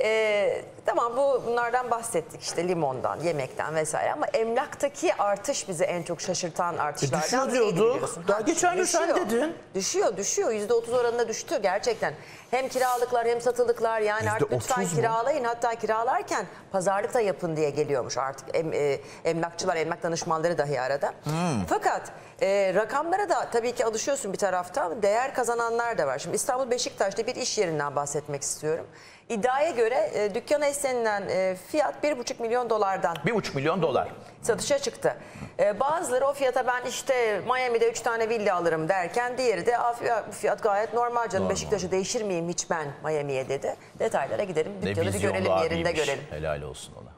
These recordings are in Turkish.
Tamam, bunlardan bahsettik, işte limondan, yemekten vesaire, ama emlaktaki artış bizi en çok şaşırtan artışlardan düşüyor diyordu. Daha geçen gün sen dedin. Düşüyor. %30 oranında düştü gerçekten. Hem kiralıklar hem satılıklar, yani artık lütfen kiralayın, hatta kiralarken pazarlık da yapın diye geliyormuş artık emlakçılar, emlak danışmanları dahi arada. Fakat rakamlara da tabii ki alışıyorsun bir taraftan, değer kazananlar da var. Şimdi İstanbul Beşiktaş'ta bir iş yerinden bahsetmek istiyorum. İddiaya göre dükkana istenilen fiyat 1,5 milyon dolardan. 1,5 milyon dolar. Satışa çıktı. Bazıları o fiyata ben işte Miami'de 3 tane villa alırım derken, diğeri de bu fiyat gayet normal canım, Beşiktaş'ı değişir miyim hiç ben Miami'ye dedi. Detaylara gidelim, dükkanı bir görelim, yerinde görelim. Helal olsun ona.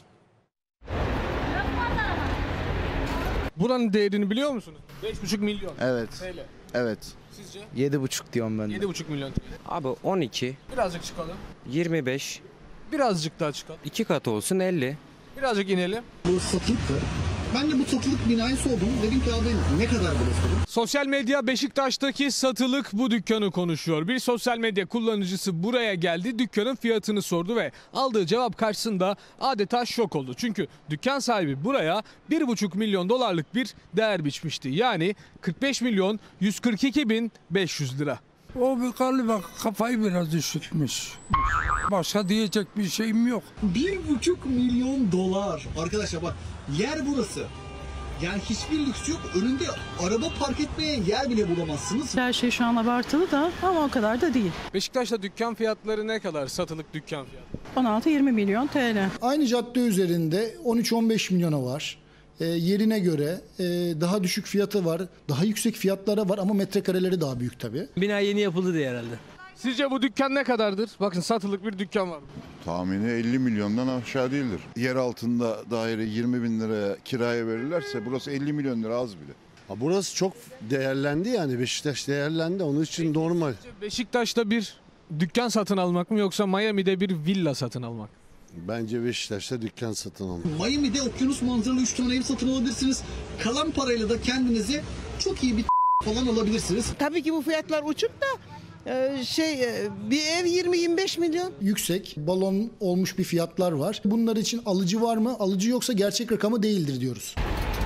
Buranın değerini biliyor musunuz? 5,5 milyon. Evet. TL. Evet. Sizce? 7,5 diyorum ben de. 7,5 milyon TL. Abi 12, Birazcık çıkalım. 25, Birazcık daha çıkalım. 2 kat olsun 50. Birazcık inelim. Bu satılıktı. Ben de bu satılık binayı sordum. Dedim ki abi ne kadar burası dedim. Sosyal medya Beşiktaş'taki satılık bu dükkanı konuşuyor. Bir sosyal medya kullanıcısı buraya geldi, dükkanın fiyatını sordu ve aldığı cevap karşısında adeta şok oldu. Çünkü dükkan sahibi buraya 1,5 milyon dolarlık bir değer biçmişti. Yani 45 milyon 142 bin 500 lira. O bir galiba kafayı biraz üşütmüş. Başka diyecek bir şeyim yok. 1,5 milyon dolar. Arkadaşlar bak, yer burası. Yani hiçbir lüks yok. Önünde araba park etmeye yer bile bulamazsınız. Her şey şu an abartılı da ama o kadar da değil. Beşiktaş'ta dükkan fiyatları ne kadar? Satılık dükkan fiyatı. 16-20 milyon TL. Aynı cadde üzerinde 13-15 milyona var. Yerine göre daha düşük fiyatı var, daha yüksek fiyatlara var ama metrekareleri daha büyük tabii. Bina yeni yapıldı diye herhalde. Sizce bu dükkan ne kadardır? Bakın, satılık bir dükkan var. Tahmini 50 milyondan aşağı değildir. Yer altında daire 20 bin liraya kiraya verirlerse burası 50 milyon lira az bile. Burası çok değerlendi, yani Beşiktaş değerlendi, onun için normal. Beşiktaş'ta bir dükkan satın almak mı, yoksa Miami'de bir villa satın almak? Bence Beşiktaş'ta dükkan satın almak. Miami'de okyanus manzaralı 3 tane ev satın alabilirsiniz. Kalan parayla da kendinize çok iyi bir falan alabilirsiniz. Tabii ki bu fiyatlar uçuk da bir ev 20-25 milyon. Yüksek, balon olmuş bir fiyatlar var. Bunlar için alıcı var mı? Alıcı yoksa gerçek rakamı değildir diyoruz.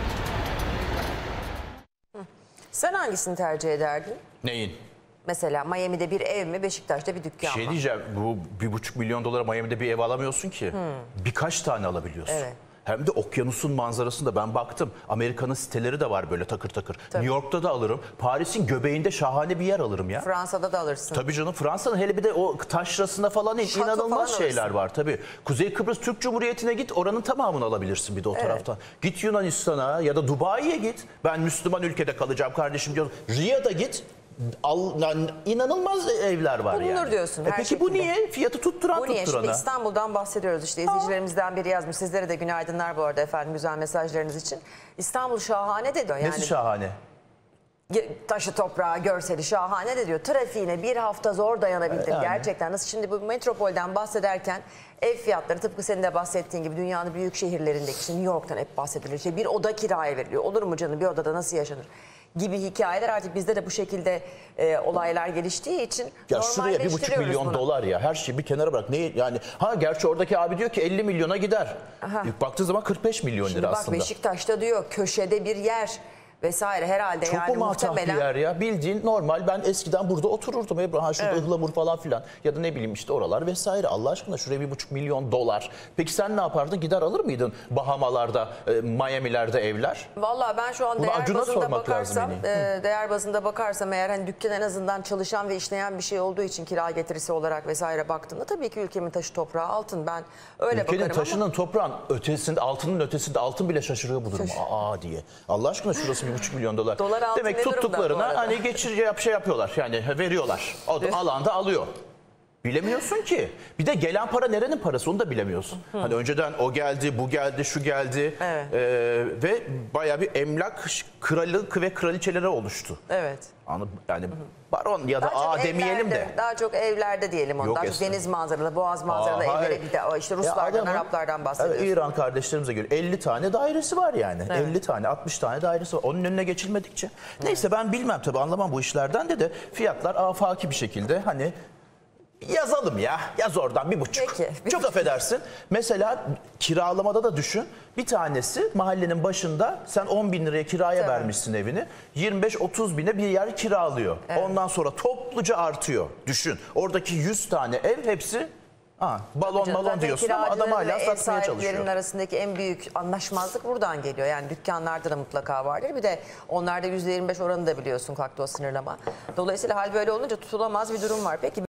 Sen hangisini tercih ederdin? Neyin? Mesela Miami'de bir ev mi, Beşiktaş'ta bir dükkan mı? Diyeceğim, bu 1,5 milyon dolara Miami'de bir ev alamıyorsun ki. Birkaç tane alabiliyorsun. Evet. Hem de okyanusun manzarasında ben baktım. Amerika'nın siteleri de var böyle takır takır. Tabii. New York'ta da alırım. Paris'in göbeğinde şahane bir yer alırım ya. Fransa'da da alırsın. Tabii canım, Fransa'nın hele bir de o taşrasında falan inanılmaz falan şeyler alırsın. var tabii. Kuzey Kıbrıs Türk Cumhuriyeti'ne git, oranın tamamını alabilirsin bir de o taraftan. Git Yunanistan'a ya da Dubai'ye git. Ben Müslüman ülkede kalacağım kardeşim diyor. Riyad'a git. İnanılmaz evler var bulunur yani. diyorsun her Peki şekilde. bu niye? Fiyatı tutturan Bu niye? tutturana. Şimdi İstanbul'dan bahsediyoruz işte. İzleyicilerimizden biri yazmış. Sizlere de günaydınlar bu arada efendim, güzel mesajlarınız için. İstanbul şahane de diyor. Yani Nesi şahane? taşı toprağı, görseli şahane de diyor. Trafiğine bir hafta zor dayanabildim gerçekten. Nasıl şimdi bu metropolden bahsederken ev fiyatları tıpkı senin de bahsettiğin gibi dünyanın büyük şehirlerindeki, işte New York'tan hep bahsedilir. İşte bir oda kiraya veriliyor. Olur mu canım, bir odada nasıl yaşanır gibi hikayeler, artık bizde de bu şekilde olaylar geliştiği için ya şuraya 1,5 milyon dolar ya, her şeyi bir kenara bırak. Ne yani? Gerçi oradaki abi diyor ki 50 milyona gider. İlk baktığı zaman 45 milyon şimdi lira bak, aslında. Beşiktaş'ta diyor köşede bir yer vesaire herhalde. Çok yani muhtemelen. Bir yer ya, bildiğin normal. Ben eskiden burada otururdum. Şurada ıhlamur falan filan ya da ne bileyim işte oralar vesaire. Allah aşkına şuraya 1,5 milyon dolar. Peki sen ne yapardın? Gider alır mıydın Bahamalarda, Miami'lerde evler? Vallahi ben şu an değer bazında bakarsam eğer, hani dükkan en azından çalışan ve işleyen bir şey olduğu için kira getirisi olarak vesaire baktığımda tabii ki ülkemin taşı toprağı altın. Ben öyle Ülkenin bakarım taşının ama toprağın ötesinde, altının ötesinde, altın bile şaşırıyor bu duruma. Diye. Allah aşkına şurası 1,5 milyon dolar. Demek tuttuklarına hani şey yapıyorlar, yani veriyorlar. Alanda alıyor. Bilemiyorsun ki. Bir de gelen para nerenin parası, onu da bilemiyorsun. Hani önceden o geldi, bu geldi, şu geldi. Evet. Ve bayağı bir emlak kralı ve kraliçeleri oluştu. Evet. Yani baron ya da demeyelim de. Daha çok evlerde diyelim onu. Daha çok deniz manzaralı, boğaz manzaralı evlere gider. İşte Ruslardan, Araplardan bahsediyoruz. Evet, İran kardeşlerimize göre 50 tane dairesi var yani. Evet. 50 tane, 60 tane dairesi var. Onun önüne geçilmedikçe. Neyse, ben bilmem tabii, anlamam bu işlerden de fiyatlar afaki bir şekilde hani Yazalım ya. Yaz oradan 1,5. Peki. Çok affedersin. Mesela kiralamada da düşün. Bir tanesi mahallenin başında sen 10 bin liraya kiraya Tabii. vermişsin evini. 25-30 bine bir yer kiralıyor. Evet. Ondan sonra topluca artıyor. Düşün. Oradaki 100 tane ev hepsi balon Zaten diyorsun ama adam kiracıların ve hala ev satmaya çalışıyor. sahiplerinin arasındaki en büyük anlaşmazlık buradan geliyor. Yani dükkanlarda da mutlaka vardır. Bir de onlarda %25 oranı da biliyorsun kakao sınırlama. Dolayısıyla hal böyle olunca tutulamaz bir durum var. Peki